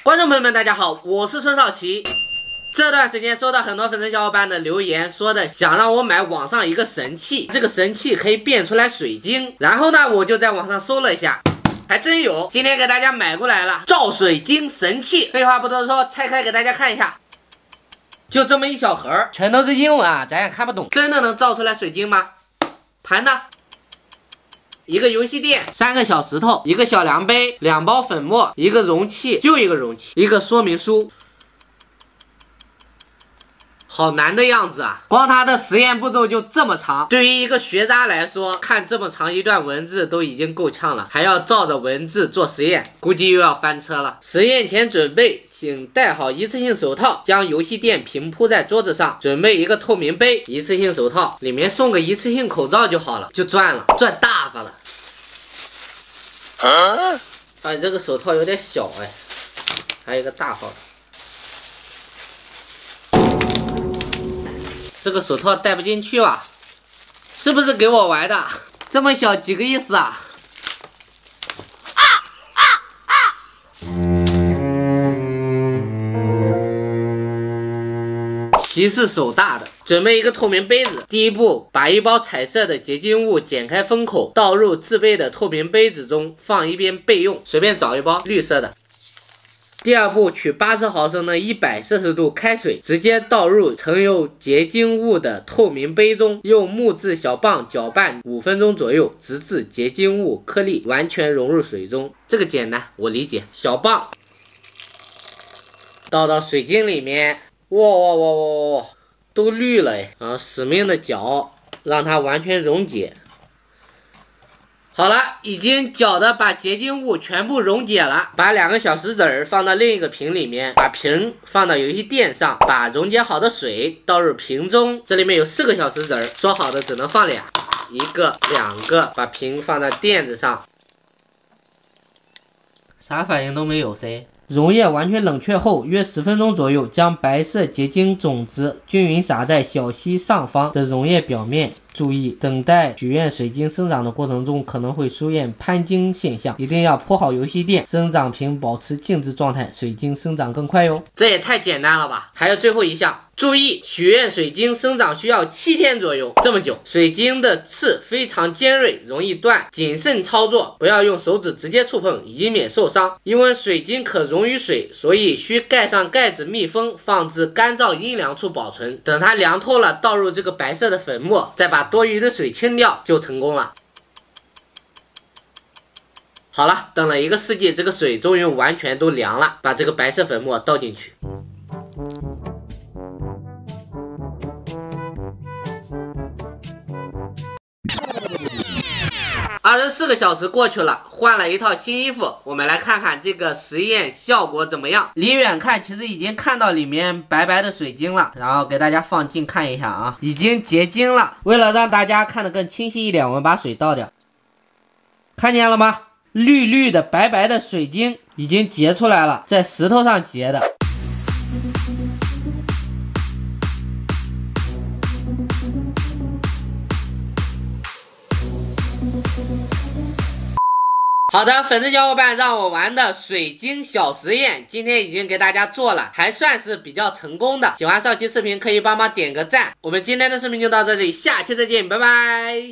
观众朋友们，大家好，我是孙少奇。这段时间收到很多粉丝小伙伴的留言，说的想让我买网上一个神器，这个神器可以变出来水晶。然后呢，我就在网上搜了一下，还真有。今天给大家买过来了，造水晶神器。废话不多说，拆开给大家看一下。就这么一小盒，全都是英文啊，咱也看不懂。真的能造出来水晶吗？盘呢？一个游戏垫，3个小石头，一个小量杯，2包粉末，一个容器，又一个容器，一个说明书。好难的样子啊！光它的实验步骤就这么长，对于一个学渣来说，看这么长一段文字都已经够呛了，还要照着文字做实验，估计又要翻车了。实验前准备，请戴好一次性手套，将游戏垫平铺在桌子上，准备一个透明杯，一次性手套，里面送个一次性口罩就好了，就赚了，赚大发了。哎，这个手套有点小哎，还有一个大号的。这个手套戴不进去啊，是不是给我玩的？这么小几个意思啊？其是手大的，准备一个透明杯子。第一步，把一包彩色的结晶物剪开封口，倒入自备的透明杯子中，放一边备用。随便找一包绿色的。第二步，取80毫升的100摄氏度开水，直接倒入盛有结晶物的透明杯中，用木质小棒搅拌5分钟左右，直至结晶物颗粒完全融入水中。这个简单，我理解。小棒倒到水晶里面，哇，都绿了哎！然后死命的搅，让它完全溶解。好了，已经搅的把结晶物全部溶解了。把2个小石子儿放到另一个瓶里面，把瓶放到游戏垫上，把溶解好的水倒入瓶中。这里面有4个小石子儿，说好的只能放2，1个、2个，把瓶放到垫子上，啥反应都没有噻。溶液完全冷却后，约10分钟左右，将白色结晶种子均匀撒在小溪上方的溶液表面。注意，等待许愿水晶生长的过程中，可能会出现攀晶现象，一定要铺好游戏垫，生长瓶保持静止状态，水晶生长更快哟。这也太简单了吧！还有最后一项，注意，许愿水晶生长需要7天左右，这么久。水晶的刺非常尖锐，容易断，谨慎操作，不要用手指直接触碰，以免受伤。因为水晶可溶于水，所以需盖上盖子密封，放置干燥阴凉处保存。等它凉透了，倒入这个白色的粉末，再把多余的水清掉，就成功了。好了，等了1个世纪，这个水终于完全都凉了，把这个白色粉末倒进去。24个小时过去了，换了一套新衣服，我们来看看这个实验效果怎么样。离远看其实已经看到里面白白的水晶了，然后给大家放近看一下啊，已经结晶了。为了让大家看得更清晰一点，我们把水倒掉，看见了吗？绿绿的白白的水晶已经结出来了，在石头上结的。好的，粉丝小伙伴让我玩的水晶小实验，今天已经给大家做了，还算是比较成功的。喜欢少奇视频可以帮忙点个赞。我们今天的视频就到这里，下期再见，拜拜。